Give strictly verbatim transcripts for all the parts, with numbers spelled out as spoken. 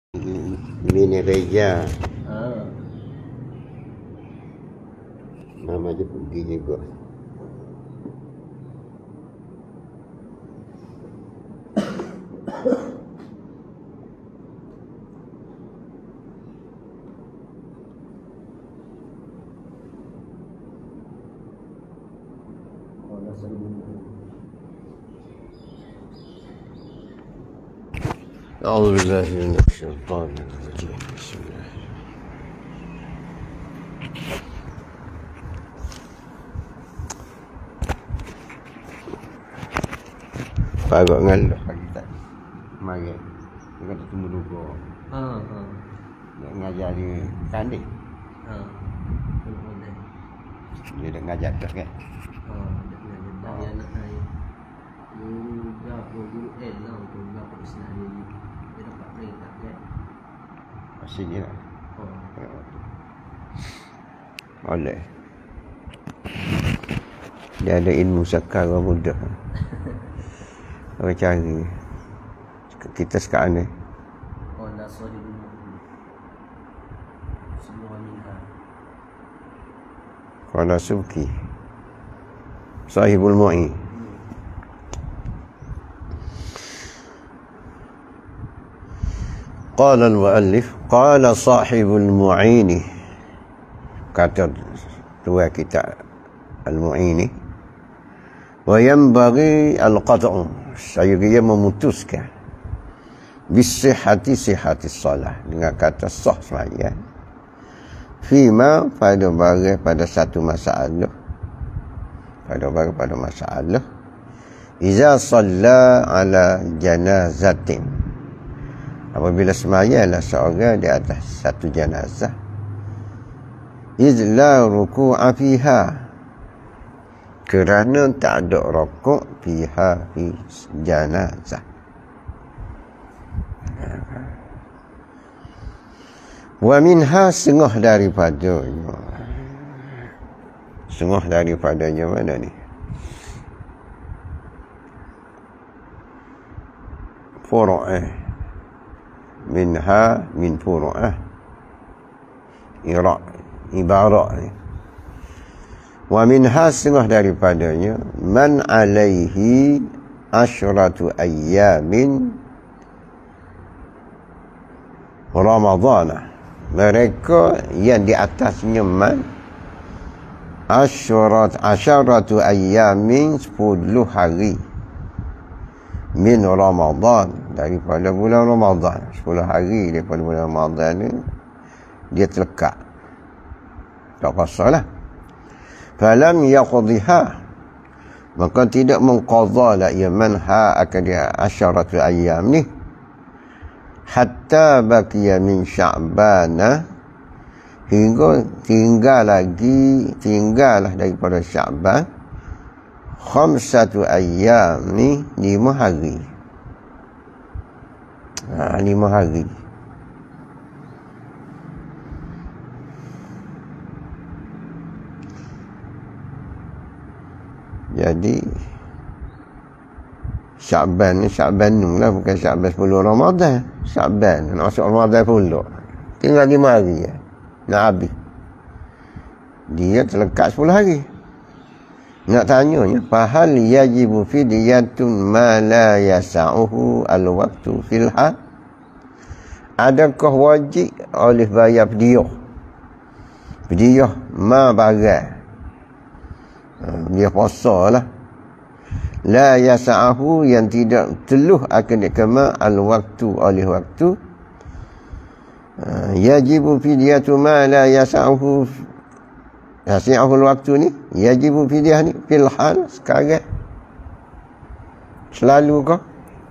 Bini Reja. Ah. Mama dia pergi juga. أعوذ بالله من الشيطان الرجيم بسم الله. Pagak ngalor pagi tadi. Mari. Kita tunggu dulu. Ha ha. Nak ngajar di tanding. Ha. Boleh. Dia dah ngajar dah kan. Ha, dah ngajar dah ya anak saya. Guru berapa guru eh lah untuk berapa Islam ni. Dia dapat peringkat kan. Sini lah. Oh. Boleh. Dia ada ilmu sakar orang muda. Orang cari. Kita sekarang ni. Oh, dah sorry dulu. Semua minta. Qala Subki. Sahibul Mu'i. Qala al-muallif, qala sahibul mu'ini. Kata tua kita al-mu'ini. Wa yanbaghi al-qat'u. Saya dia memutuskan bisihhati sihhati salah dengan kata sah sembahyang. Fima pada barang pada satu masalah. Pada barang pada masalah. Iza shalla ala janazatin. Apabila sembahyanglah seorang di atas satu jenazah, izla ruku'a fiha, kerana tak ada rukuk fiha fi jenazah. Wa minha setengah daripadanya. Setengah daripadanya mana ni? Furu'ah. Minha min furu'ah. Ira' ibarat ni. Wa minha setengah daripadanya man alaihi asyratu ayyamin Ramadhan. Mereka yang di atasnya man asyarat asyaratu ayyamin sepuluh hari min Ramadhan, daripada bulan Ramadhan. Sepuluh hari daripada bulan Ramadhan ni dia terlekat, tak pasal lah. Falam yaqdiha, maka tidak mengqadha la yaman ha akan dia asyaratu ayyam ni hatta baqiya min Sya'bana, hingga tinggal lagi tinggallah daripada Sya'ban khamsatu ayyam ni lima hari. Ha, lima hari. Jadi Sya'ban ni Sya'ban ni lah, bukan Sya'ban sepuluh Ramadan. Sya'ban nak masuk Ramadan pula. Tinggal lima hari ya. Nak habis. Dia terlekat sepuluh hari. Nak tanyanya, fahal yajibu fidyatun ma la yasa'uhu al-waqtu fil hal? Adakah wajib oleh bayar fidyah? Fidyah ma barang. Dia puasa lah. La yasa'ahu, yang tidak teluh akan dikema al-waktu oleh waktu. Yajibu fidyatu ma la yasa'ahu yasa'ahu al-waktu ni. Yajibu fidyah ni fil hal, sekarang selalu kah?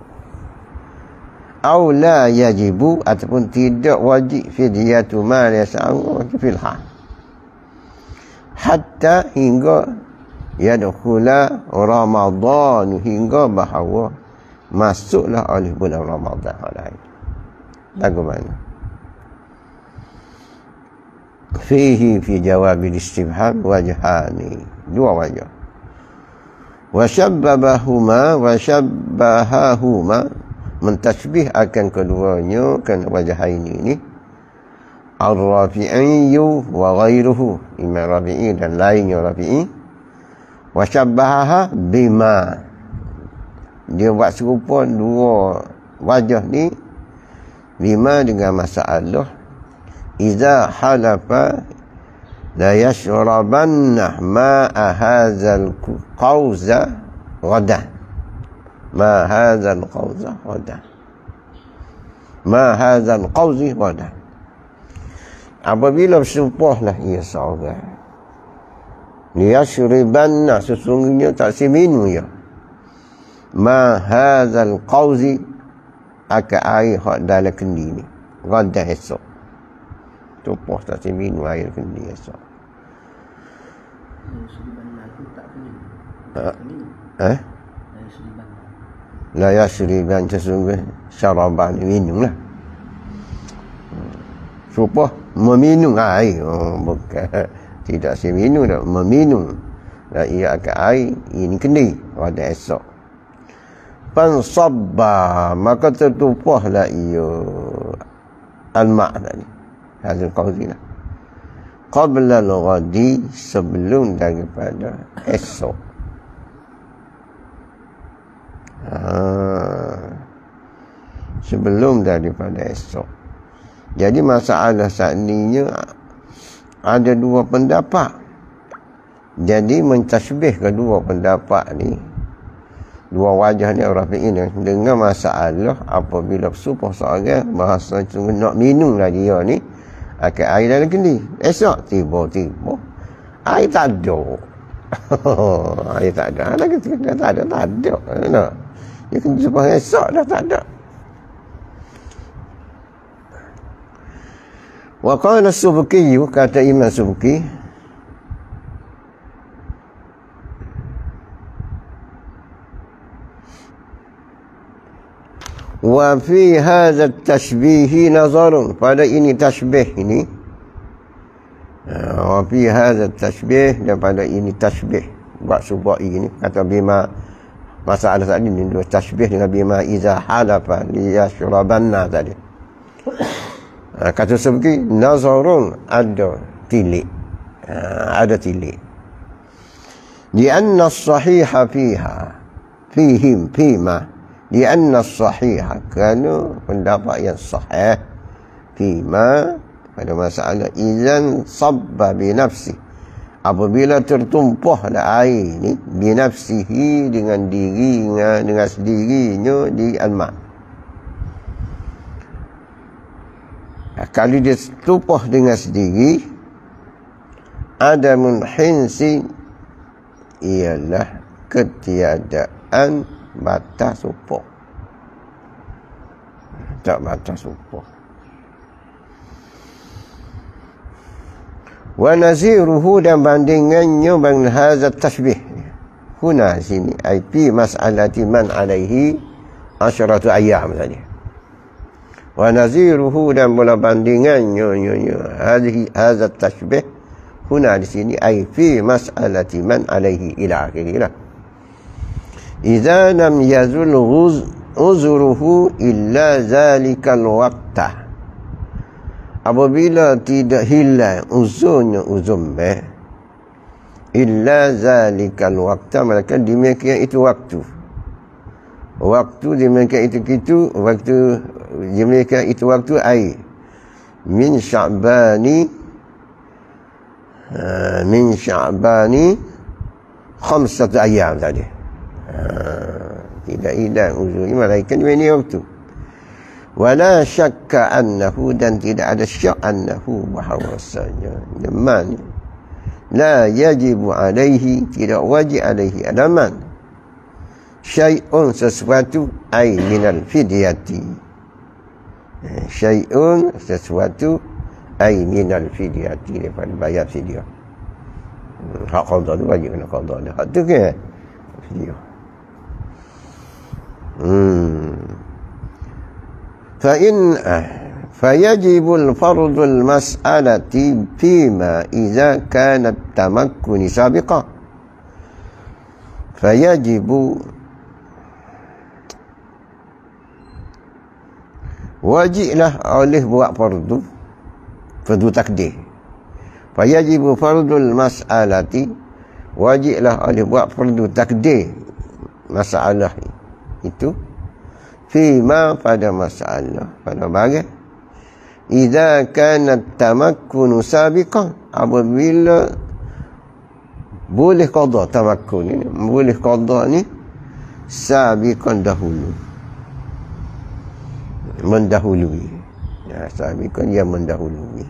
Au la yajibu, ataupun tidak wajib fidyatu ma la yasa'ahu fil hal, hatta hingga yadkhula Ramadan, hingga bahawa masuklah oleh bulan Ramadan. Bagaimana? Fihi fi jawab al-istifham wajhani, dua wajah. Wa syabbahahuma wa syabbahahuma mentasbih akan keduanya kan wajah ini ni Ar-Rafi'i wa ghairuhu, Imam Rafi'i dan lainnya Rafi'i, wa syabbahaha bima, dia buat serupa dua wajah ni bima dengan masalah iza halafa la yashrabanna ma'a hadzal qauza ghadan, ma hadzal qauza ghadan, ma hadzal qauzi ghadan. Apabila bersumpahlah ia seorang, liyashribanna, sesungguhnya tak seminum ya, ma hadzal qauzi, akan air hak dalam kendi ni ghadan esok, sumpah tak seminum air kendi esok. Eh? La yashriban, sesungguhnya syaraban, minum lah. Sumpah meminum air, oh, bukan tidak seminum dah, meminum dan ia akan air ini kendi pada esok. Fansabba, maka tertumpahlah ia al-ma' tadi, hasil qauzi lah, qabla al-ghadi, sebelum daripada esok. Ha, sebelum daripada esok. Jadi masalah saat ini ada dua pendapat. Jadi mentasbih kedua pendapat ni, dua wajah ni Rafi'i ni, dengan masalah apabila bersumpah seorang bahasa nak minum lah dia ni akan air dalam kendi, esok tiba-tiba air tak ada. Air tak ada, lagi tak ada, tak ada. Nak dia kena sumpah esok dah tak ada. Wa qala Subki, kata Imam Subki, wa fi hadha at-tashbih nazarun, pada ini tasbih ini, wa fi hadha at-tashbih, dan pada ini tasbih buat subah ini, kata bima, masalah tadi ni dua tasbih dengan bima iza halafa liyashrabanna tadi. Ha, kata Subki, nazarun, ada tilik, ha, ada tilik. Di anna as-sahiha fiha, fihim, fima, di anna as-sahiha, kerana pendapat yang sahih, fima, pada masalah izan sabba binafsi, apabila tertumpahlah air ni binafsihi, dengan dirinya, dengan sendirinya di al-ma'. Kalau dia tumpah dengan sendiri, ada munhinsi, ialah ketiadaan batas sumpah, tak batas sumpah. Wa naziruhu, dan bandingannya bang hazat tashbih huna sini, ai fi mas'alati man alaihi asyratu ayyam tadi. Wa naziruhu, dan mula bandingannya hadhihi hadza tashbih huna di sini, ai fi mas'alati man alaihi ila akhirih. Idza lam yazul uzruhu illa zalikal waqta, apabila tidak hilang uzurnya uzumbe, illa zalikal waqta, maka demikian itu waktu, waktu demikian itu itu waktu, demikian itu waktu ai min sya'bani, uh, min sya'bani khamsatu ayyam tadi. Uh, tidak hilang uzurnya malaikat ini waktu. Wala syakka annahu, dan tidak ada syak annahu, bahawasanya man la yajibu alaihi, tidak wajib alaihi adaman, syai'un, sesuatu, ai minal fidyati, syai'un, sesuatu, ai minal fidyati, daripada bayar fidyah. Hak qadha tu wajib kena qadha dah. Hak tu ke fidyah. Hmm. Fa in fayajibul fardul mas'alati fima idza kanat tamakkuni sabiqa. Fayajibu wajiblah oleh buat fardu, fardu takdir. Fayajibu fardul mas'alati, wajiblah oleh buat fardu takdir masalah itu, fima pada masalah, pada bagai idza kana tamakkunu sabiqan, apabila boleh qada, tamakkun ni boleh qada ni sabiqan, dahulu, mendahului. Ya, sabiqan yang mendahului.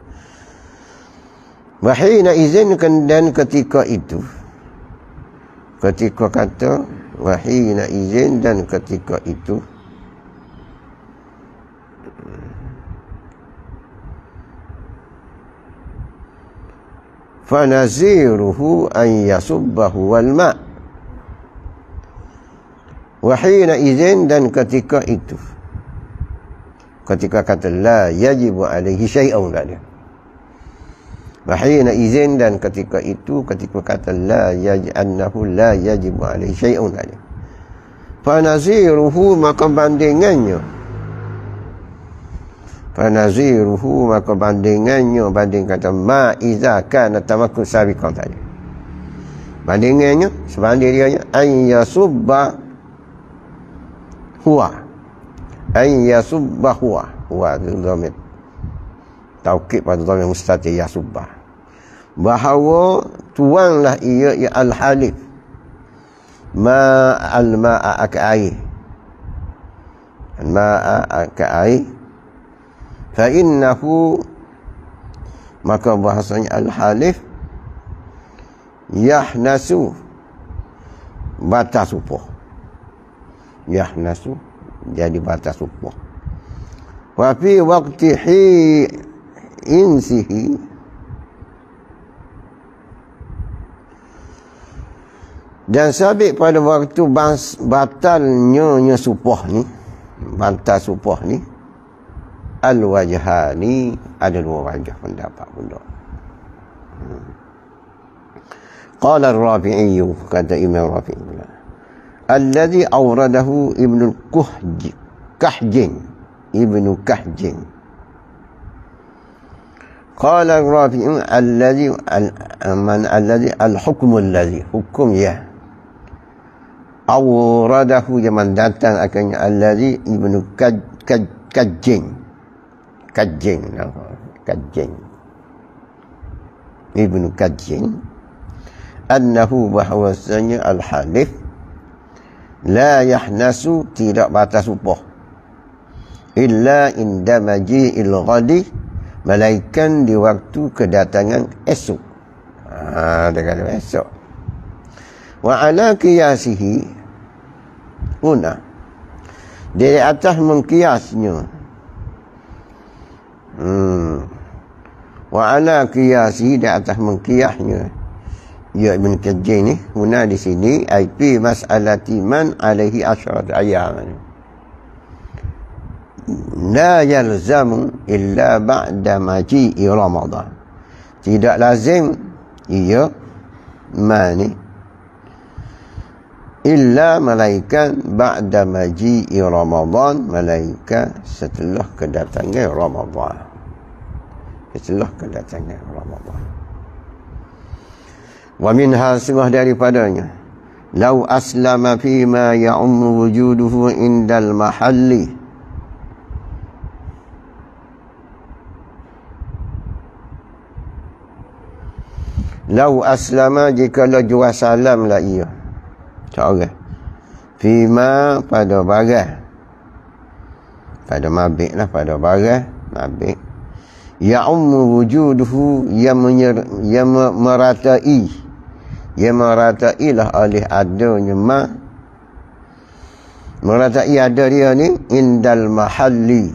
Wahina izin, dan ketika itu, ketika kata wahina izin, dan ketika itu fanaziruhu an yasubbahu wal ma'. Wahina izin, dan ketika itu, ketika kata la yajibu alaihi syai'un tadi. Wahina izin, dan ketika itu, ketika kata la yaj annahu la yajibu alaihi syai'un tadi. Fanaziruhu, maka bandingannya, fanaziruhu, maka bandingannya, banding kata ma iza kana tamakkun sabiqan tadi, bandingannya, sebanding dia an yasubba huwa, an yasubba huwa, huwa itu dhamir taukid pada dhamir mustatir, yasubba, bahawa tuanglah ia ya al-halif ma al-ma'a ka air, al-ma'a ka air, fa innahu, maka bahasanya al-halif yahnasu, batas upah, yahnasu jadi batas upah. Wa fi waqtihi insihi, dan sabit pada waktu bas, batalnya nya supah ni, batas supah ni, al-wajhani, ada dua wajah pendapat pula. Hmm. Qala ar-Rafi'i, kata Imam Rafi'i pula, alladhi awradahu Ibnu Kahjin, Ibnu Kahjin. Qala ar-Rafi'i alladhi man alladhi al-hukmu alladhi, hukum ya, awradahu zaman datang akannya alladhi Ibnu Kahjin, Kajjin, Kajjin, Ibnu Kajjin, annahu, bahawasanya al-halif la yahnasu, tidak batas upah, illa inda maji'il ghadi, malaikan di waktu kedatangan esok. Ah, dia kata esok. Wa ala qiyasihi, una, di atas mengkiasnya, hmm. wa ala qiyasihi, di atas mengkiasnya, ya Ibn Kajjin ni, una di sini, I P mas'alati man alaihi asyarat ayyam, la yalzamu illa ba'da maji'i Ramadan, tidak lazim ia mani illa malaikat ba'da maji'i Ramadan, malaikat setelah kedatangan Ramadan, setelah kedatangan Ramadan. Wa minha, setengah daripadanya, lau aslama fima ya'ummu wujuduhu indal mahalli, lau aslama, jikalau jual salam lah ia seorang, fima, pada barang, pada mabik lah, pada barang mabik, ya'ummu wujuduhu, yang, menyer, yang meratai, yang meratai lah oleh adanya ma, meratai ada dia ni, indal mahalli,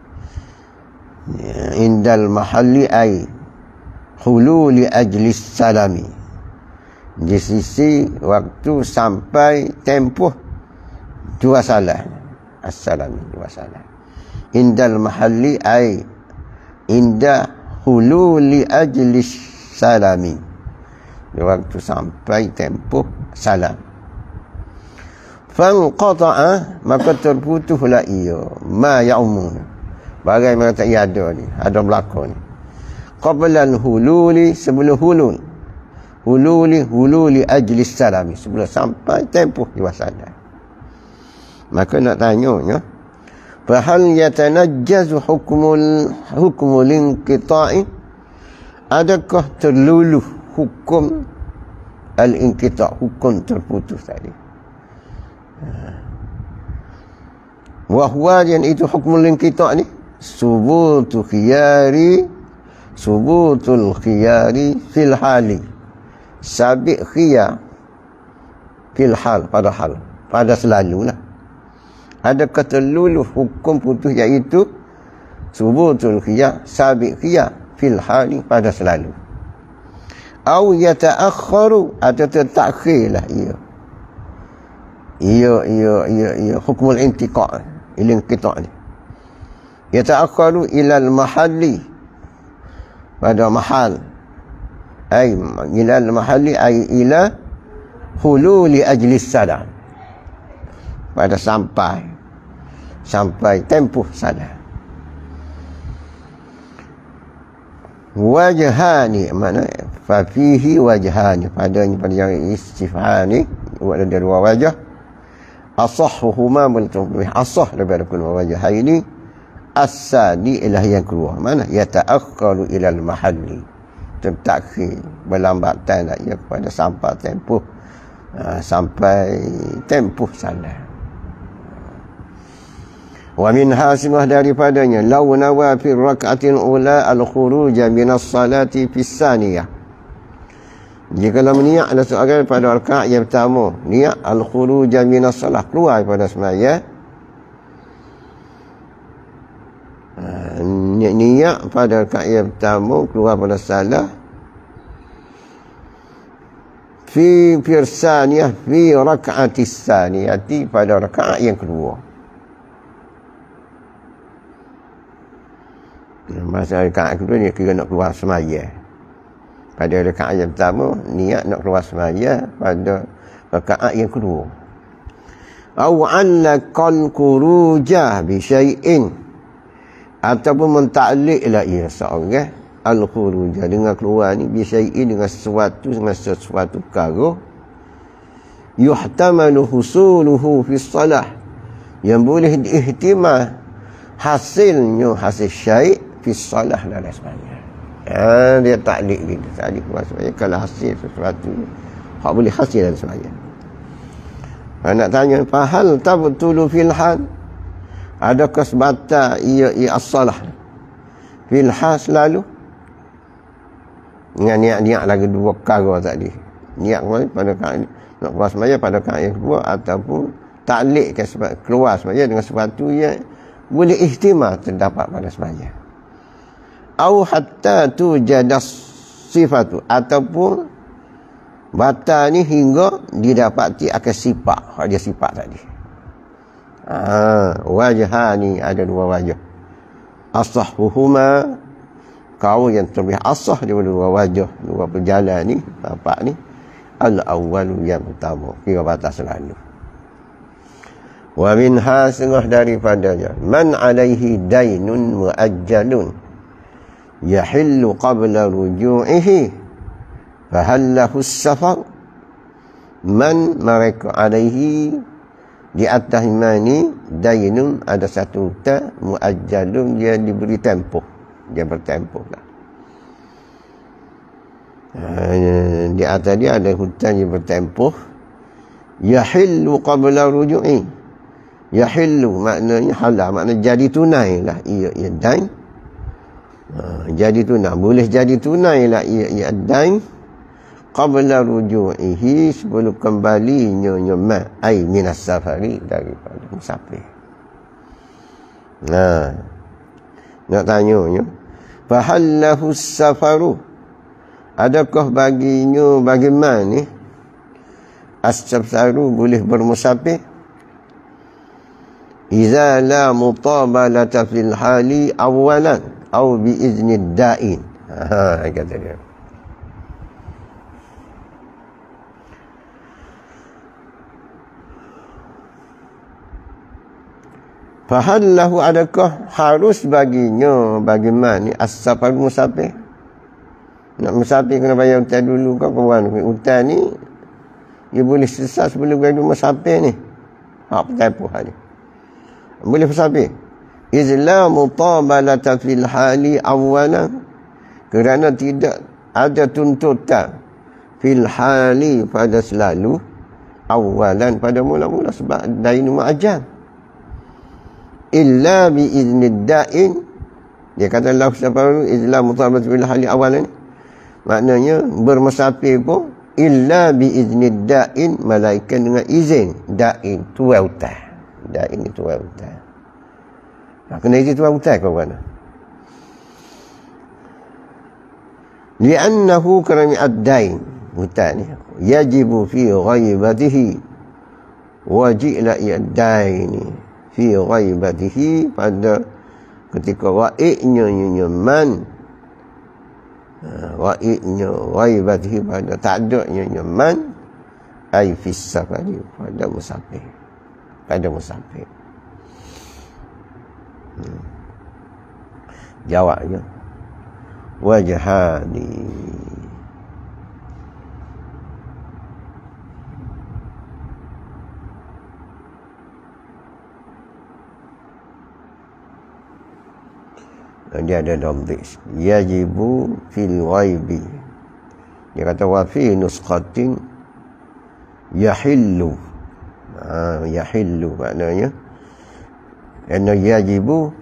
indal mahalli ay hululi ajlis salami, di sisi waktu sampai tempoh dua salah, as-salami, dua salah, indal mahalli ay inda hululi ajlis salami, di waktu sampai tempoh salam. fanqata'a, maka terputuslah ia ma ya'umun, bagaimana tak ada ni, ada berlaku ni, qabla al-hululi, sebelum hulul, hululi hululi ajli salami, sebelum sampai tempoh diwasalah. Maka nak tanya, fahal yatanajjazu hukmul hukmul inqita'i, adakah terluluh hukum al-inqita', hukum terputus tadi. Wahwa yang itu hukmul inqita' ni subutu khiyari, subutul khiyari fil hali, sabit khiyar fil hal, pada hal, pada selalu lah. Adakah terluluh hukum putus, iaitu subutul khiyar, sabit khiyar fil hali, pada selalu. Au yata'akhkharu, atau tertakhirlah ia ia ia ia ia hukmul intiqa', ilin qita' ni, yata'akhkharu ila al-mahalli, pada mahal, ay ila al-mahalli ay ila hululi ajli sadar, pada sampai sampai tempoh sadar. Wajhani, mana fa fihi wajhani, padanya pada yang istifhani ada dua wajah. Asahhuhuma, lebih asah daripada kedua wajah ini, as-sani ialah yang kedua, mana yata'akhkharu ila al-mahalli, tertakhir, berlambatan ia kepada sampai tempoh uh, sampai tempoh salah. Wa min hasimah, daripadanya, law nawa fi rak'atil ula al-khuruja min as-salati fi as-saniyah, jikalau niat ada seorang pada rakaat yang pertama, niat al-khuruja min as-salah, keluar daripada sembahyang, uh, niat pada rakaat yang pertama keluar pada salah, fi firsaniyah fi rak'atis saniyati, pada rakaat yang kedua. Masa rakaat kedua dia kira nak keluar sembahyang. Pada rakaat yang pertama niat nak keluar sembahyang, pada rakaat yang kedua. Aw allaqal khuruja bi syai'in, ataupun mentakliklah ia seorang al-khuruja, dengan keluar ni bi syai'in, dengan sesuatu, dengan sesuatu perkara, yuhtamalu husuluhu fi shalah, yang boleh diihtimal hasilnya, hasil syai' fi shalah dalam sembahyang. Ha, dia taklik gitu, taklik keluar sembahyang kalau hasil sesuatu hak boleh hasil dalam sembahyang. Ha, nak tanya, fahal tabtulu fil hal, adakah sebatal ia ia as-salah fil hal selalu, dengan niat-niat lagi dua perkara tadi, niat pada kaat nak keluar sembahyang pada kaat yang kedua, ataupun taklikkan sebab keluar sembahyang dengan sesuatu yang boleh ihtimal terdapat pada sembahyang. Au hatta tujadas sifatu, ataupun batal ni hingga didapati akan sifat, hak dia sifat tadi. Ha, wajah ni ada dua wajah. Asahhuhuma, kau yang terlebih asah daripada dua wajah, dua perjalanan ni, bapak ni, al-awwalu, yang pertama, kira batas selalu. Wa minha, setengah daripadanya, man alaihi dainun muajjalun yahillu qabla ruju'ihi fahallahu as-safar, man, mereka, alaihi, di atas imani, dainun, ada satu hutang, muajjalun, dia diberi tempoh, dia bertempoh lah. Ha, di atas dia ada hutang yang bertempoh, yahillu qabla ruju'i, yahillu maknanya halal, maknanya jadi tunai lah ia ia dain. Ha, jadi tunai, boleh jadi tunai lah ia ia dain qabla ruju'ihi, sebelum kembalinya nyama, ai minas safari, daripada musafir. Nah, nak tanya, fahallahu safaru, adakah baginya, bagaimana ni as-safaru boleh bermusafir, iza la mutabalata fil hali awalan au bi izni da'in. Ha, kata dia. Fahallahu, adakah harus baginya bagaimana ni as-safar musafir? Nak musafir kena bayar hutang dulu kau kawan. Hutang ni dia boleh selesai sebelum kau musafir ni. Hak apa hal ni? Boleh musafir. Izla mutabalata fil hali awalan, kerana tidak ada tuntutan fil hali pada selalu, awalan pada mula-mula, sebab dain mu'ajjal. Illa bi iznid da'in, dia kata Allah subhanahu izla mutabalat fil hali awalan, maknanya bermusafir pun illa bi iznid da'in, malaikat dengan izin da'in, tuai hutang. Da'in itu tuai hutang. Nah, kena izin tuai hutang kau mana? Li'annahu kerana ad-dain, hutang ni yajibu fi ghaibatihi, wajib la ad-dain ni fi ghaibatihi, pada ketika waiknya nyaman, waiknya ghaibatihi, pada tak adanya nyaman, ai fi safari, pada musafir, pada musafir. hmm. Jawabnya wajhani, dia ada domdis yajibu fil ghaibi, dia kata wa fi nusqatin yahillu. ha, yahillu maknanya anna yajibu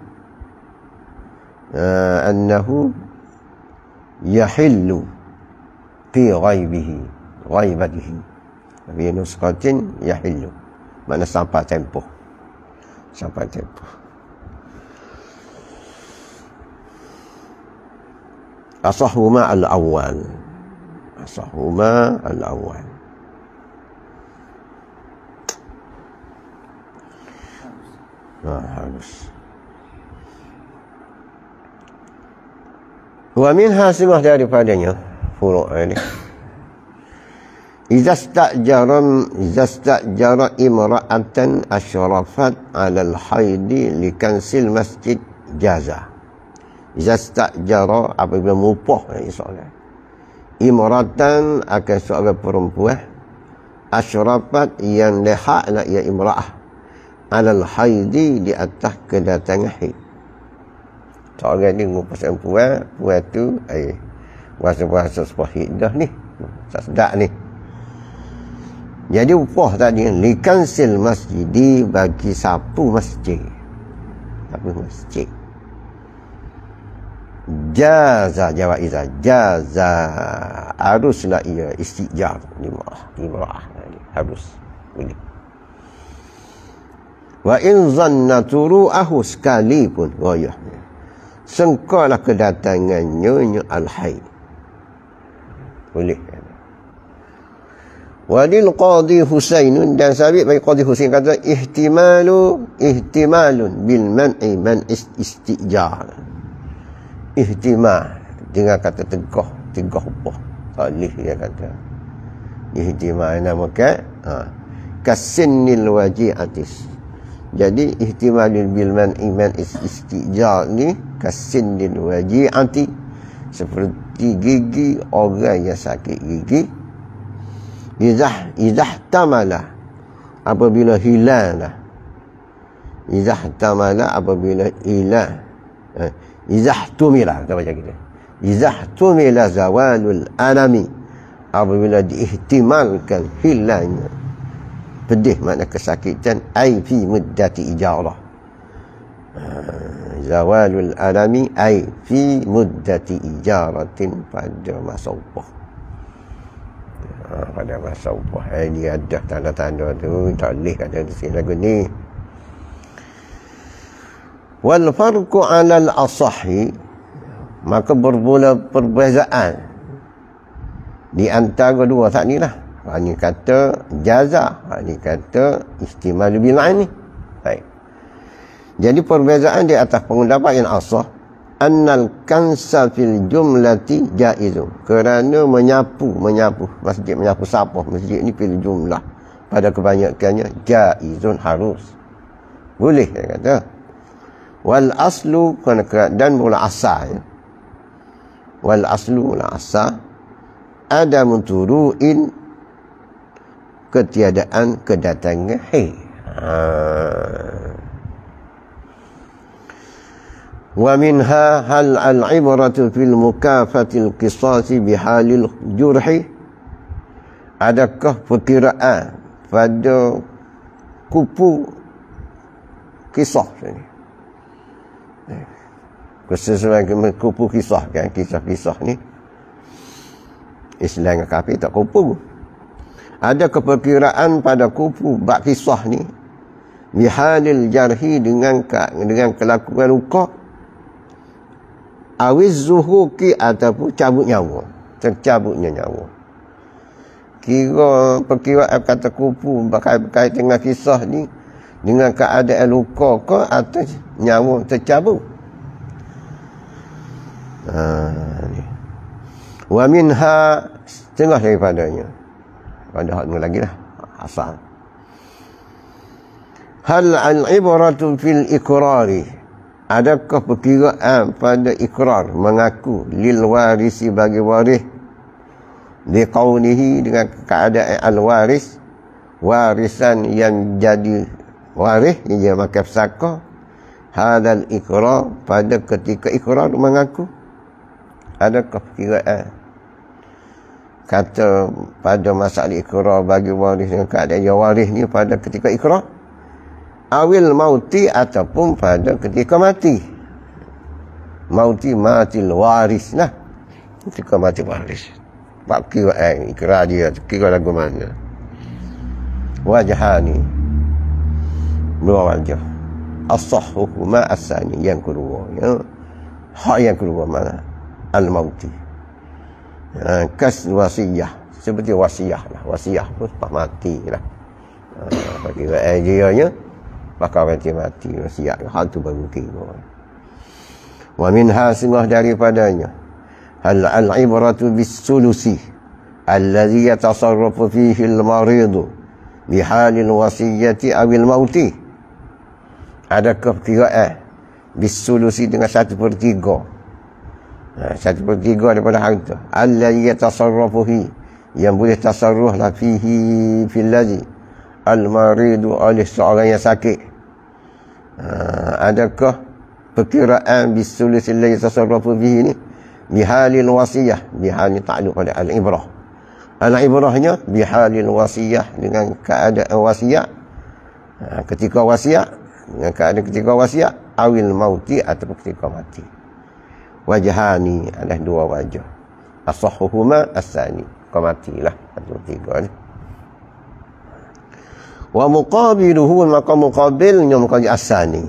uh, annahu yahillu fi ghaibihi, ghaibatihi, fi nusqatin yahillu, makna sampai tempoh, sampai tempoh. Asahuma al-awwal, asahuma al-awwal. Ah, harus. Wa minha, setengah daripadanya furu' ini. Iza stajara iza stajara imra'atan asyrafat 'ala al-haidi likansil masjid jaza. Iza stajara, apabila mupah ni soalan. Imratan, akan seorang perempuan asyrafat, yang lehat lah ia imra'ah, 'ala al-haidi, di atas kedatangan haid. Seorang ni mupah perempuan, perempuan tu eh puasa-puasa sepahid dah ni, tak sedap ni. Jadi upah tadi likansil masjidi, bagi sapu masjid, sapu masjid. Jaza, jawab iza, jaza, haruslah ia istijar, imrah, imrah, harus, boleh. Wa in zanna turu'ahu, sekalipun goyah, sengkalah kedatangannya al-haid, boleh. Walil qadi Husainun, dan sabit bagi qadi Husain kata ihtimalu, ihtimalun bil man'i man istijar. Ihtimal dengan kata tegah, tegah upah, salih dia kata ihtimal, namakan ha, kasinnil waji'atis. Jadi ihtimalul bil man'i man istijar ni kasinnil waji'ati, seperti gigi orang yang sakit gigi. Izah izah tamala, apabila hilang lah, izah tamala, apabila hilang, eh, izah tumila, kita baca kita, izah tumila zawalul alami, apabila diihtimalkan hilangnya pedih, makna kesakitan, ai fi muddati ijarah. Zawalul alami ai fi muddati ijaratin, pada masa upah. Ha, pada masa upah. Eh, dia ada tanda-tanda tu, tak boleh kata di sini lagu ni. Wal farqu 'ala al-asahi, maka berbeza perbezaan di antara dua tak ni lah. Ha, ni kata jaza, ha, ni kata istimal bil ain ni. Baik. Jadi perbezaan di atas pendapat yang asah, annal kansa fil jumlati jaizun, kerana menyapu, menyapu masjid, menyapu sapah masjid ni fil jumlah, pada kebanyakannya jaizun, harus, boleh dia kata, Wal aslu dan mula asal. Wal aslu mula asal ada menturuin ketiadaan kedatangan hai. Ha. Wa minha hal al-ibratu fil mukafatil qisasi bihalil jurhi. Adakah perkiraan pada kupu kisah ini? Kesesuaian kupu kisah kan, kisah-kisah ni Islam dengan kafir tak kupu. Ada keperkiraan pada kupu bab kisah ni bihalil jarhi dengan dengan kelakuan luka awiz zuhuki ataupun cabut nyawa, tercabutnya nyawa. Kira perkiraan kata kupu berkait dengan kisah ni dengan keadaan luka ke atau nyawa tercabut. Ha, ni. Wa minha setengah daripadanya. Pada hak ni lagi lah asal. Hal al-ibratu fil ikrari. Adakah perkiraan pada ikrar mengaku lil warisi bagi waris liqaunihi dengan keadaan al-waris warisan yang jadi waris yang makan pesaka hadal ikrar pada ketika ikrar mengaku. Adakah perkiraan kata pada masalah ikrar bagi waris dengan keadaan yang waris ni pada ketika ikrar awil mauti ataupun pada ketika mati. Mauti matil waris lah, ketika mati waris. Bab kiraan ikrar dia kira lagu mana. Wajhani dua wajah. As-sahhu ma as-sani yang kedua ya. Hak yang kedua mana? Al-mauti. Ha, kas wasiyah, seperti wasiyah lah. Wasiyah pun pak mati lah. Ha, bagi dia bakal mati mati wasiyah. Hal tu baru kira. Wa minha singah daripadanya hal al-ibratu bis-sulusi alladhi yatasarrafu fihi al-maridu bihalil wasiyyati awil mauti. Adakah kiraan bis-sulusi dengan satu per tiga, ha, satu per tiga daripada harta alladhi yatasarrafu fihi yang boleh tasarruh lah fihi fil ladzi al-maridu oleh seorang yang sakit. Ha, adakah perkiraan bis-sulusi alladhi yatasarrafu fihi ni bihalil wasiyah, bihal ni takluk pada al-ibrah. Al-ibrahnya bihalil wasiyah dengan keadaan wasiat, ha, ketika wasiat, dengan keadaan ketika wasiat awil mauti atau ketika mati. Wajhani ada dua wajah. As-sahhuhuma as-sani, kau matilah satu tiga ni. Wa muqabiluhu maka muqabilnya muqabil as-sani.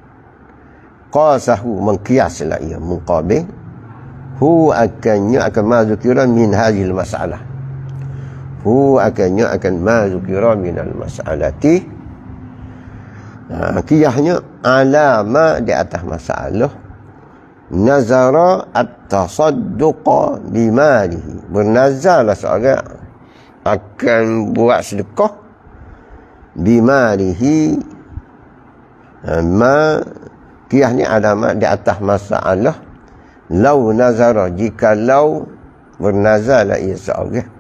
Qasahu mengkiaslah ia muqabil hu akannya akan mazukira min hadhil masalah. Hu akannya akan mazukira min al-mas'alati. Ha, kiyahnya alama di atas masalah nazara at-tasadduqa bimalihi. Bernazarlah seorang akan buat sedekah bimalihi. Ha, ma kiyah ni alamat di atas masalah lau nazara, jika lau bernazarlah ia seorang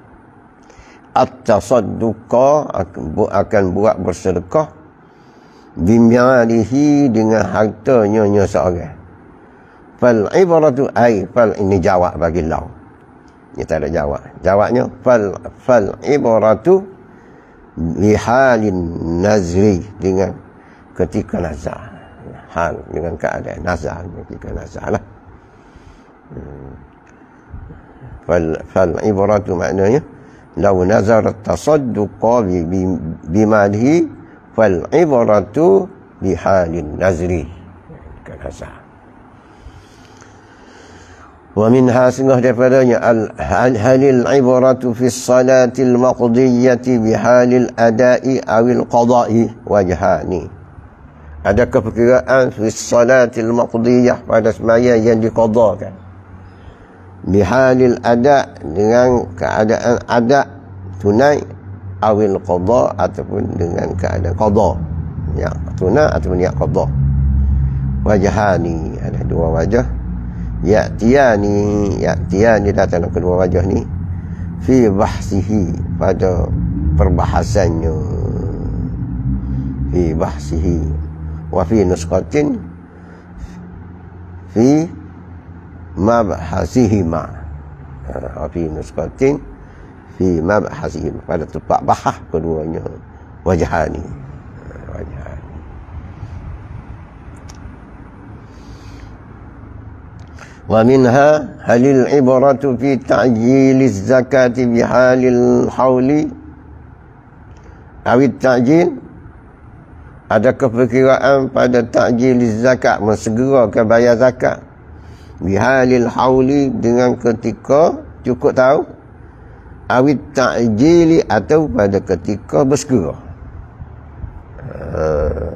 at-tasadduqa akan buat bersedekah bimalihi dengan hartanya nya seorang. Fal ibratu ai fal ini jawab bagi lau. Ini tak ada jawab. Jawabnya fal fal ibratu bihalin nazri dengan ketika nazar. Hal dengan keadaan nazar ketika nazar lah. Hmm. Fal fal ibratu maknanya lau nazar tasadduqa bimalihi fal ibratu bihalin nazri kanasa. Wa minha singah daripadanya al halil ibratu fi salatil maqdiyyati bihalil ada'i awil qada'i wajhani. Adakah perkiraan fi salatil maqdiyyah pada sembahyang yang diqadakan bihalil ada dengan keadaan ada tunai awil qada ataupun dengan keadaan qada, ya tunai ataupun ya qada. wajhani, ada dua wajah. Ya'tiyani, ya'tiyani datang kedua wajah ni fi bahsihi, pada perbahasannya, fi bahsihi, wa fi nusqatin fi mabhasihima, wa fi nusqatin fi mabhasihima, pada tempat bahas keduanya wajhani, wajhani. Wa minha halil ibratu fi ta'jiliz zakati bi halil hauli awit ta'jil, ada keperkiraan pada ta'jiliz zakat, mensegerakan bayar zakat, bi halil hauli, dengan ketika cukup tahu, awit ta'jili, atau pada ketika bersegera. Uh,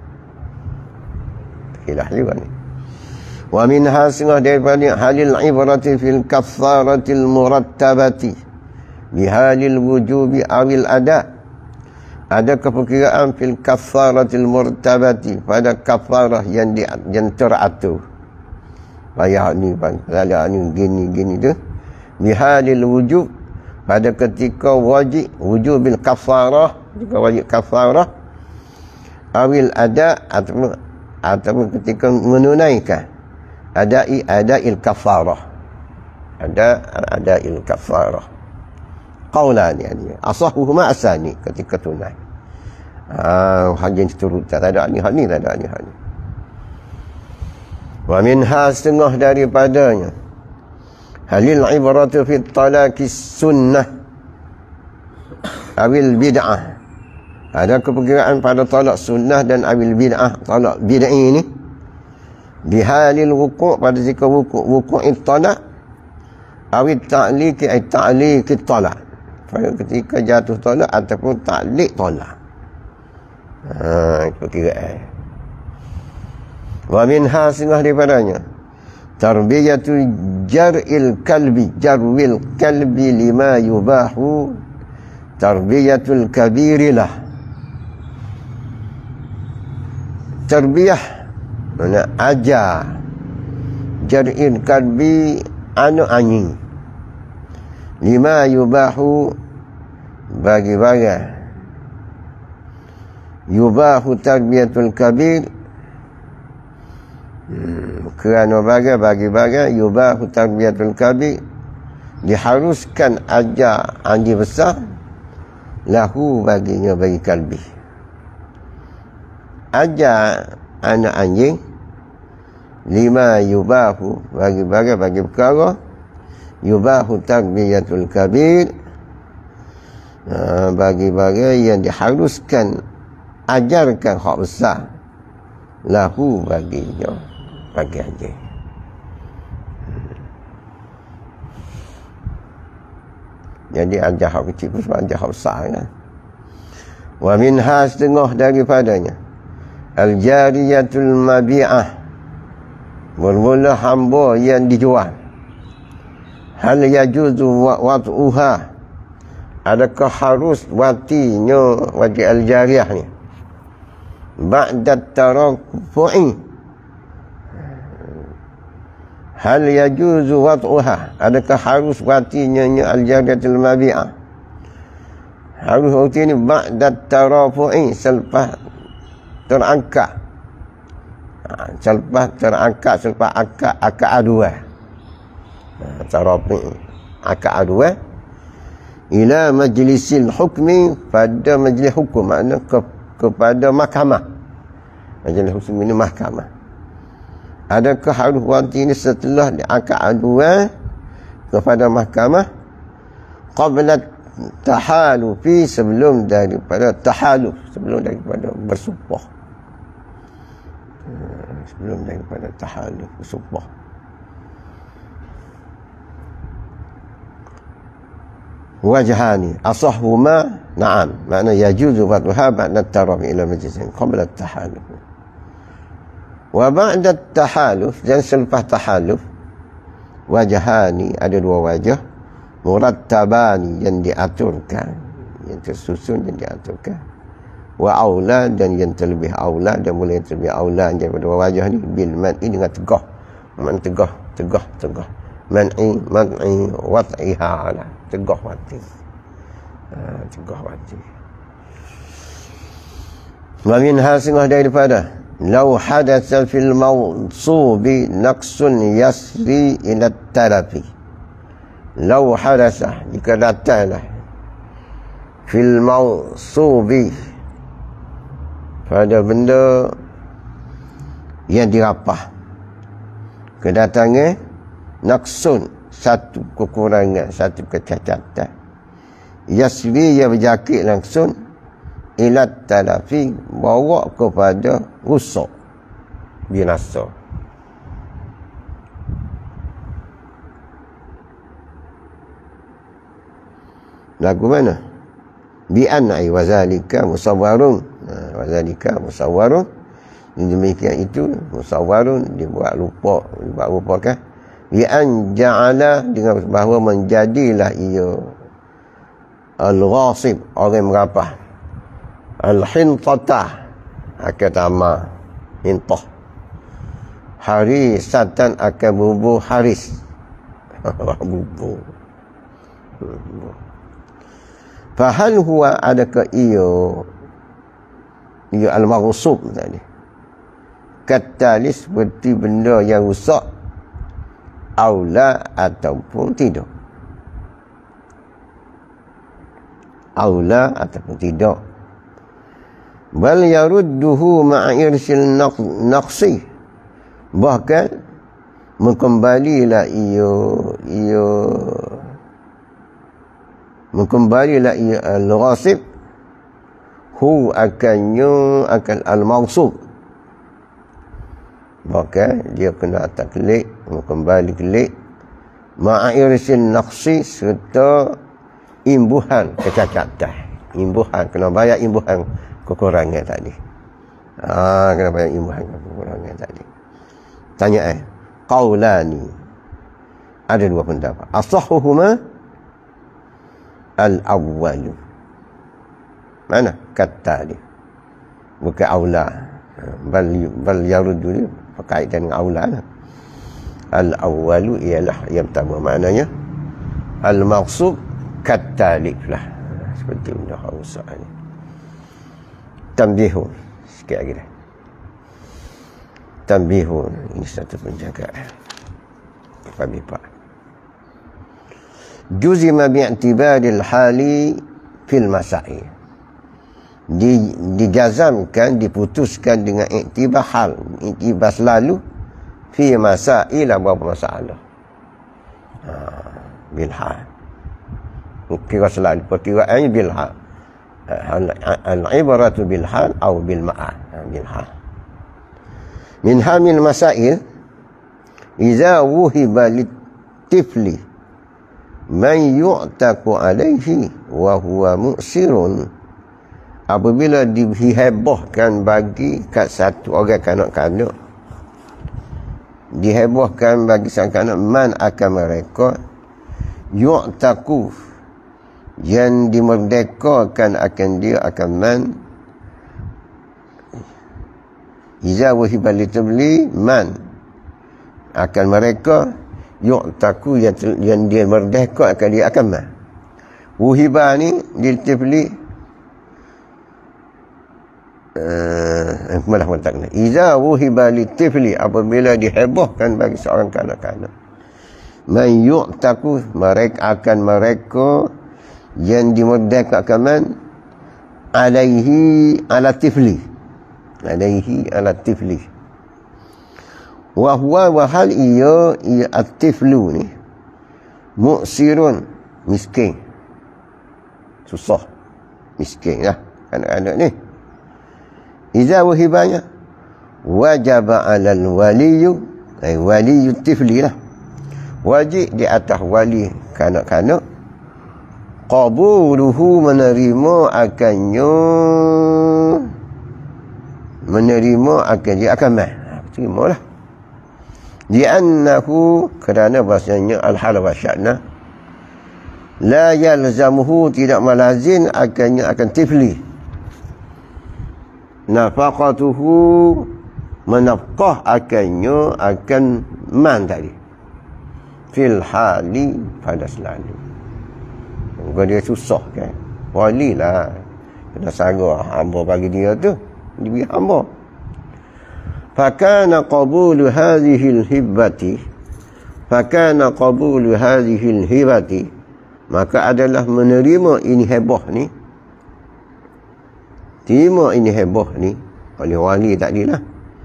Hilah juga ni. Wa minha, setengah daripada halil ibrati fil kaffaratil murattabati bi halil wujubi awil ada, ada keperkiraan fil kaffaratil murattabati, pada kafarah yang di, yang teratur, bayar ni pada ni gini gini tu, bi halil wujub, pada ketika wajib wujubil kafarah, ketika wajib kafarah, awil ada, atau atau ketika menunaikan adai adail kafarah, ada adail kafarah. Qaulan, yani asahuhuma asani, ketika tunai. Ah, hajin turut tak ada ni, hal ni tak ada ni, hal ni. Wa minha, setengah daripadanya halil ibratu fi talaqis sunnah awil bid'ah, ada keperkiraan pada talak sunnah dan awil bid'ah, talak bid'ah ini bihalil wuku', pada jika wuku' wuku'it talak, awit ta'liqi ay ta'liqit talak, pada ketika jatuh talak ataupun ta'liq talak. Ha, itu kira eh. Wa minha, setengah daripadanya tarbiyatu jar'il kalbi, jarwil kalbi lima yubahu tarbiyatul kabirilah, tarbiyah mana ajar jar'il kalbi anu anjing, lima yubahu, bagi-bagi, yubahu tarbiyatul kabir, hmm, kerana bagi bagi-bagi yubahu tarbiyatul kabir, diharuskan ajar anjing besar, lahu, baginya, bagi kalbi, ajar anak anjing, lima yubahu, bagi-bagi, bagi perkara, yubahu tarbiyatul kabir, bagi-bagi yang diharuskan ajarkan hak besar, lahu, baginya, bagi anjing. Jadi ajar hak kecil pun sebab ajar hak besar kan. Wa minha, setengah daripadanya al-jariyatul mabi'ah, bermula hamba yang dijual, hal yajuzu wat'uha, adakah harus watinya, wati al-jariyah ni, ba'da tarafu'i, hal yajuzu wat'uha, adakah harus watinya al-jariyatul mabi'ah, harus wati ni ba'da tarafu'i, selepas terangkat, ha, selepas terangkat, selepas akad akad aduan, ha, tarafi akad aduan, ila majlisil hukmi, pada majlis hukum, makna ke, kepada mahkamah. Majlis hukum ini mahkamah. Adakah harus wanti ini setelah akad aduan kepada mahkamah, qabla tahalufi, sebelum daripada tahaluf, sebelum daripada bersumpah, sebelum daripada tahaluf bersumpah. Wajhani asahhuma, na'am, makna yajuzu fathuha ba'da taraf ila majlisin qabla tahaluf, wa ba'da tahaluf, dan selepas tahaluf, wajhani, ada dua wajah, murattabani, yang diaturkan, yang tersusun dan diaturkan, wa aula, dan yang terlebih aula dan boleh terlebih aula daripada wajah ni bil man'i, dengan tegah. Man tegah, tegah, tegah. Man'i, man'i, wat'iha lah. Tegah mati. Ha, tegah mati. Wa minha, sengah daripada law hadatsa fil mawsubi naqsun yasri ila talafi. Law hadatsa, jika datanglah fil mawsubi, pada benda yang dirapah, kedatangan naqsun, satu kekurangan, satu kecacatan, yasri, yang berjakit langsung ila talafi, bawa kepada rusak, binasa. Lagu mana? Bi an'i wa zalika musawwarun. Ha, wa zalika musawwarun. Demikian itu musawwarun, dibuat lupa, dibuat lupa kan? Bi an ja'ala, dengan bahawa menjadilah ia al-ghasib, orang merapah, al-hintata, akan tama, hintah, harisatan, akan bubuh haris. Bubuh. Fahal huwa, adakah ia ia al-maghsub tadi katalis, seperti benda yang rusak, aula, ataupun tidak, aula ataupun tidak. Bal yarudduhu ma'irsil naqsi, bahkan mengembalilah ia ia mengembalilah ia al-ghasib, hu akannya akan al-mawsub, maka dia kena taklid, kembali kelik, ma'irsil naqsi, serta imbuhan kecacatan, imbuhan, kena bayar imbuhan kekurangan tadi. Ah, kena bayar imbuhan kekurangan tadi. Tanya eh, qaulani, ada dua pendapat. Asahhuhuma al-awwalu. Mana? Kata dia. Bukan aula. Bal, bal yaruddu dia berkaitan dengan aula lah. Al-awwalu ialah yang pertama, maknanya al-maqsub katalif lah. Seperti benda rusak ni. Tambihun. Sikit lagi dah. Tambihun. Ini satu penjagaan. Kami pak. Juzima bi'tibaril hali fil masail. Di, dijazamkan, diputuskan dengan iktibar hal, iktibar selalu fi masail, beberapa masalah. Ha, bil hal. Kira selalu perkiraannya bil hal. Al-ibaratu bil hal atau bil ma'al. Bil hal. Min hamil masail, iza wuhiba litifli man yu'taku alaihi wa huwa mu'sirun, apabila dihebohkan bagi kat satu orang kanak-kanak, dihebohkan bagi sang kanak, man akan mereka, yu'taku, yang dimerdekakan akan dia, akan man, iza wuhiba litifli man, akan mereka, yu'taku, yang, yang dia merdeka akan dia, akan mah. Wuhibah ni diltifli uh, malah mentakna. Iza wuhibah litifli, apabila dihebohkan bagi seorang kanak-kanak, man yu'taku, mereka akan mereka yang dimerdeka akan man, alaihi ala tifli, alaihi ala tifli. Wa huwa, wa hal iya, iya at-tiflu ni mu'sirun, miskin, susah, miskin lah anak-anak ni. Iza wahibanya wajaba alal waliyu, ay waliyu tifli lah, wajib di atas wali kanak-kanak, qabuluhu, menerima akannya, menerima akan dia, akan mah, terima lah. Li'annahu, kerana bahasanya al-hal wa sya'na, la yalzamuhu, tidak malazin akannya akan tifli, nafaqatuhu menafkah akannya akan man tadi fil hali pada selalu. Kalau dia susah kan, wali lah kena sarah hamba bagi dia tu, dia bagi hamba. Fakana qabulu hadhihi al-hibati fakana qabulu hadhihi al-hibati maka adalah menerima ini hebah ni, terima ini hebah ni oleh wali tadilah,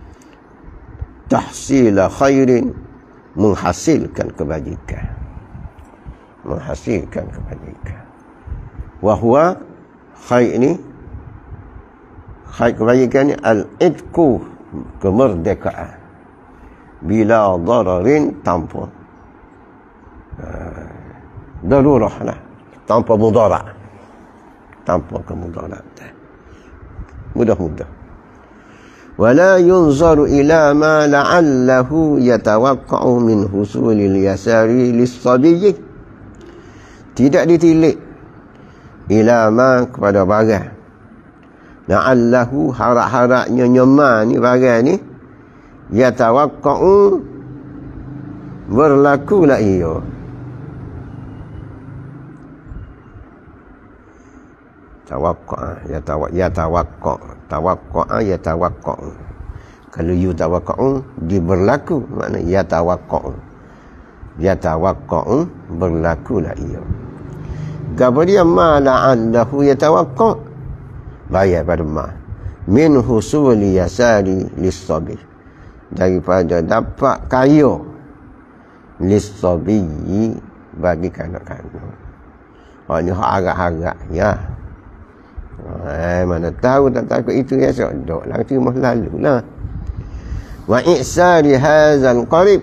tahsila khairin menghasilkan kebajikan, menghasilkan kebajikan. Wahwa khair ini, khair kebajikan ni al-idku, kemerdekaan, bila dararin, tanpa uh, darurah lah, tanpa mudarat, tanpa kemudaratan, mudah-mudah. ولا ينظر إلى ما لعله يتوقع من حصول اليسار للصبي. Tidak ditilik ila ma kepada barang la'allahu harap-harapnya nyema ni barang ni yatawaqqa'u berlaku lah ia tawaqqa' yatawaqqa' yatawaqqa' tawaqqa' yatawaqqa'. Kalau you tawaqqa'u dia berlaku, makna yatawaqqa'u yatawaqqa'u berlaku lah ia. Gapo dia ma la'allahu yatawaqqa' bayar pada ma min husuli yasari lis-sabi, daripada dapat kaya lis-sabi bagi kanak-kanak. Oh ni harap-harap ya. Eh, mana tahu tak takut itu ya, so dok lah terima lalu lah. Wa i'sari hadzal qarib,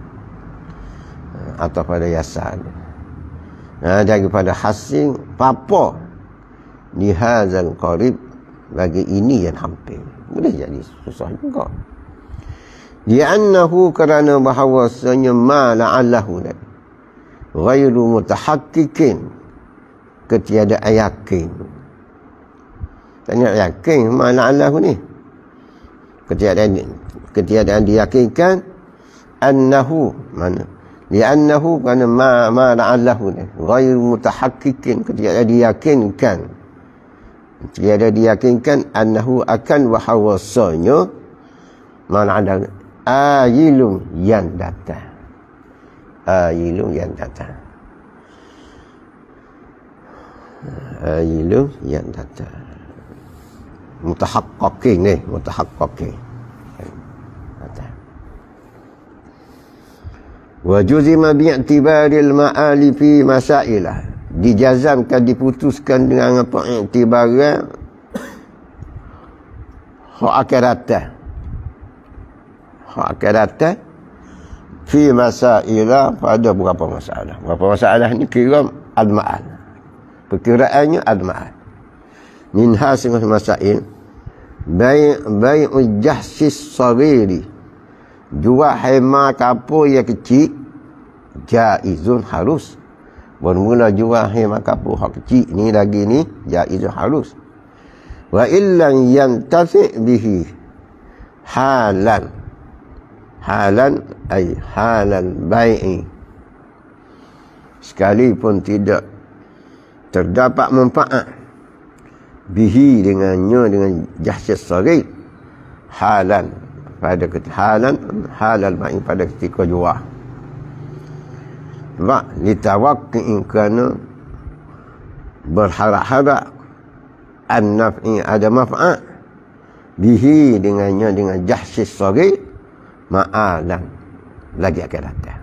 atau pada yasar, nah, daripada hasil papa di hadzal qarib bagi ini yang hampir, boleh jadi susah juga. Li'annahu, kerana bahawasanya ma la'allahu ghairu mutahaqqiqin, ketiadaan yakin. Tak nak yakin mana Allah ni. Ketiadaan ketiadaan diyakinkan annahu, mana li'annahu, kerana ma ma la'allahu ni ghairu mutahaqqiqin, ketiadaan diyakinkan, tiada diyakinkan annahu akan bahawasanya mana ada ayilun yang datang, ayilun yang datang, ayilun yang datang. Mutahaqqaqin ni, mutahaqqaqin. Wa juzima bi'tibaril ma'ali fi masailah, dijazamkan, diputuskan dengan apa iktibaran hak akhiratah, hak akhiratah fi masailah, pada beberapa masalah. Beberapa masalah ni kira al-ma'al, perkiraannya al-ma'al. Min hasil masail bai' bai'u jahsis sabiri, jual hema kapur yang kecil, jaizun harus. Bermula jual hema kapur hak kecil ni lagi ni jaizun harus. Wa illan yantafi bihi halan, halan ay halal bai'i, sekalipun tidak terdapat manfaat bihi dengannya, dengan jahsyat sarir, halan pada ketika halan halal main pada ketika jual. Sebab litawaqqi'in, kerana berharap-harap an-naf'i, ada manfaat bihi dengannya, dengan jahsyat sarir, ma'alan lagi akan datang.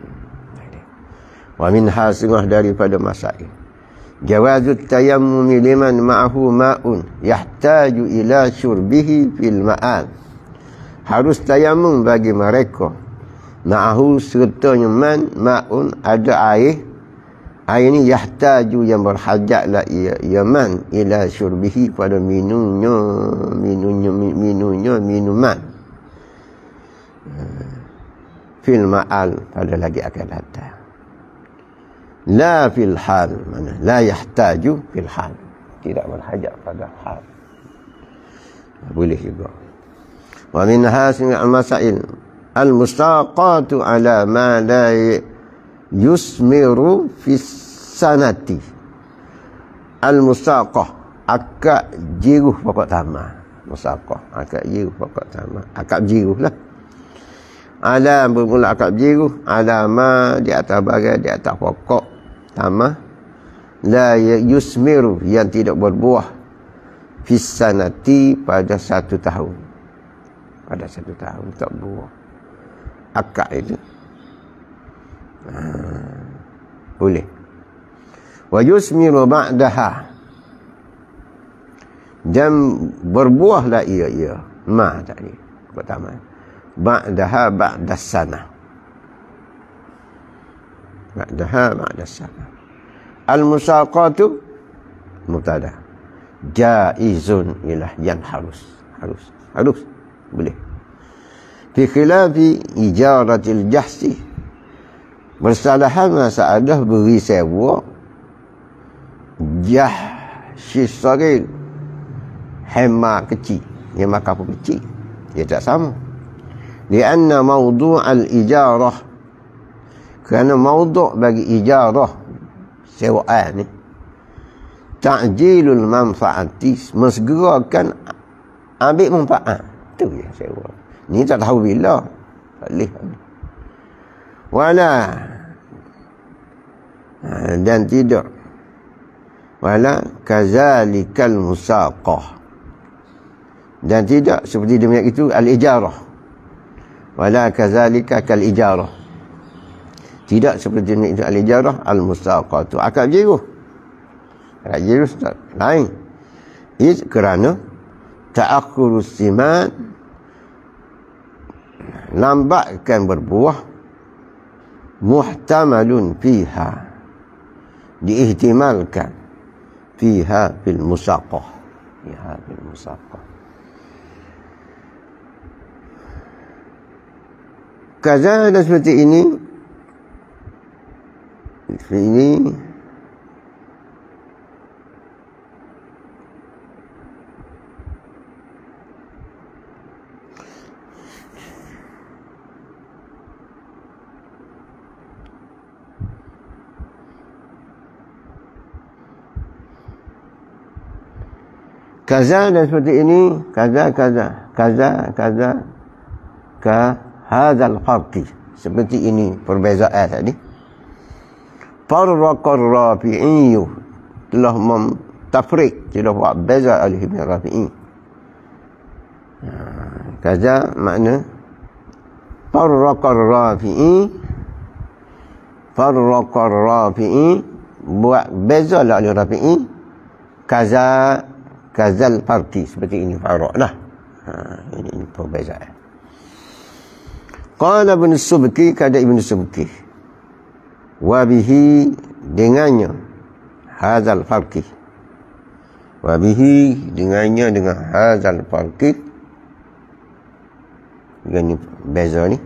Wa min hasimah, daripada masail jawazut tayammumi liman ma'ahu ma'un yahtaju ila syurbihi fil ma'al, harus tayamum bagi mereka ma'ahu sertanya man ma'un, ada air, air ni yahtaju yang berhajatlah ia, ia man ila syurbihi, pada minumnya, minumnya minumnya minuman fil ma'al, pada lagi akan datang. La fil hal, mana la yahtaju fil hal, tidak berhajat pada hal. Boleh juga. Wa min hasil al-masail al-mustaqatu ala ma la yusmiru fi sanati. Al-mustaqah, akak jiruh pokok tamar. Mustaqah, akak jiruh pokok tamar. Akak jiruh lah. Ala bermula akak jiruh, ala ma di atas bagai, di atas pokok tamar. La yusmiru, yang tidak berbuah fi sanati, pada satu tahun. Pada satu tahun tak buah akak itu. Ha, boleh. Wa yusmiru ba'daha, dan berbuahlah ia ia ma tadi pertama, ba'daha ba'das sana, ba'daha ba'das sana. Al-musaqatu mubtada, jaizun ialah yang harus, harus harus boleh. Fi khilafi ijaratil jahsi, bersalahan masalah beri sewa jahsi sagir, hema kecil, yang makan pun kecil, dia tak sama. Lianna mawdu' al-ijarah, kerana mawdu' bagi ijarah sewaan ni ta'jilul manfaati, mensegerakan ambil manfaat. Tu je sewa. Ni tak tahu bila. Tak boleh. Wala, dan tidak, wala kazalikal musaqah, dan tidak seperti demikian itu al-ijarah. Wala kazalika kal ijarah, tidak seperti itu al-ijarah al-musaqah. Tu akad jiruh. Akad jiruh lain. Is kerana ta'akhurus siman, lambatkan berbuah, muhtamalun fiha, diihtimalkan, fiha fil musaqah, fiha fil musaqah. Kaza dan seperti ini, seperti ini kaza dan seperti ini, kaza kaza kaza kaza ka hadzal farqi, seperti ini perbezaan tadi. Farraqar Rafi'i, telah mentafriq, telah buat beza oleh Ibn Rafi'i. Kaza makna farraqar Rafi'i, farraqar Rafi'i, buat beza lah oleh Rafi'i. Kaza kazal farqi, seperti ini farq lah. Ha, ini, ini perbezaan. Qala Ibn Subki, kata Ibn Subki, wa bihi, dengannya, hadzal farqi, wa bihi, dengannya, dengan hadzal farqi, dengan beza ni,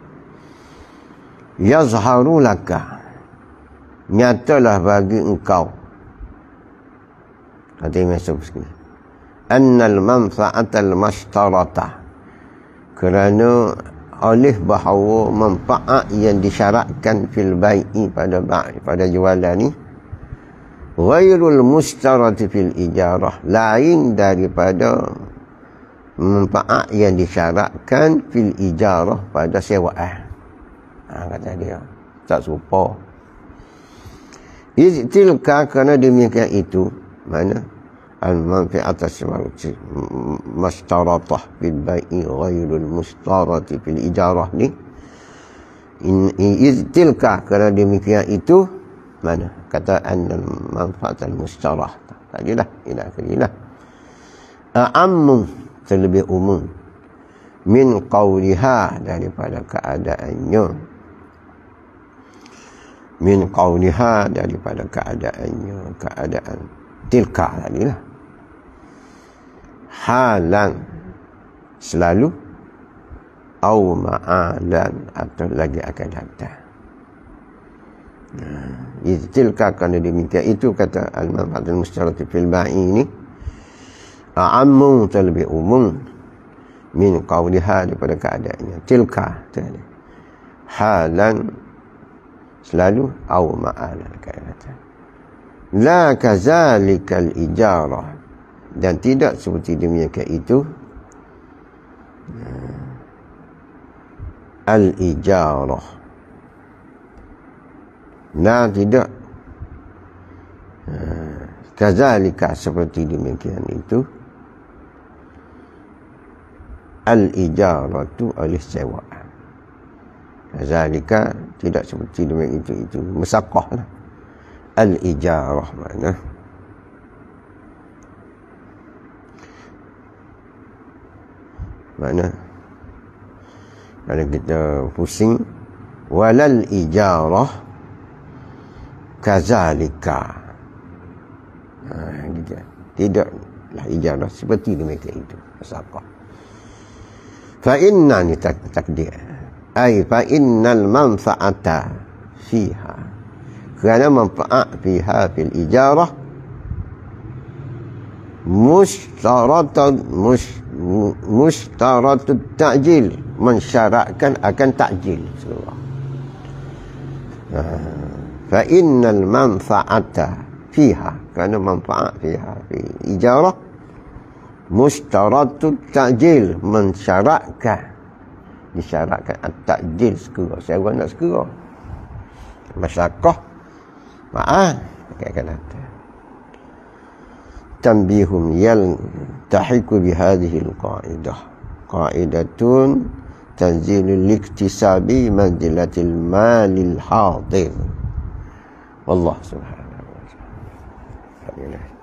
yazharu laka, nyatalah bagi engkau, kata Ibn Subki, annal manfa'atal mashtarata, kerana oleh bahawa manfaat yang disyaratkan fil bai'i, pada bai', pada jualan ni, ghairul mustarati fil ijarah, lain daripada manfaat yang disyaratkan fil ijarah, pada sewaan. Ha, kata dia tak serupa. Iztilka, kerana demikian itu, mana al-manfi'at mashtaratah fil bai'i ghairul mustarati fil ijarah ni, iztilka, kerana demikian itu, mana kata annal manfaat al-mustarah tadilah, ila kalilah, a'ammu, terlebih umum, min qawliha, daripada keadaannya, min qawliha, daripada keadaannya, keadaan tilka tadilah, halan, selalu, au ma'alan, atau lagi akan datang. Nah, iztilka, kerana demikian itu, kata al-manfaat al-mustarati fil ba'i ini, a'ammu terlebih umum min qawliha daripada keadaannya tilka tadi halan selalu au ma'alan kata la kazalikal ijarah dan tidak seperti demikian itu al ijarah la tidak kazalika seperti demikian itu al ijaratu al-sewaan kazalika tidak seperti demikian itu itu musaqqah lah al ijarah mana mana kalau kita pusing walal ijarah kazalika ha, gitu. Tidaklah ijarah seperti demikian itu musaqqah fa inna ni tak, takdir ay fa innal manfa'ata fiha kerana manfaat fiha fil ijarah mustaratun mus, mustaratut ta'jil mensyaratkan akan ta'jil fa innal manfa'ata fiha kerana manfaat fiha fi ijarah mustaratut ta'jil mensyaratkan disyaratkan at-ta'jil segera saya nak segera masyaqqah ma'an akan datang tanbihum yaltahiqu bihadhihi al-qa'idah qa'idatun tanzilul iktisabi manzilatil malil hadir wallah subhanahu wa ta'ala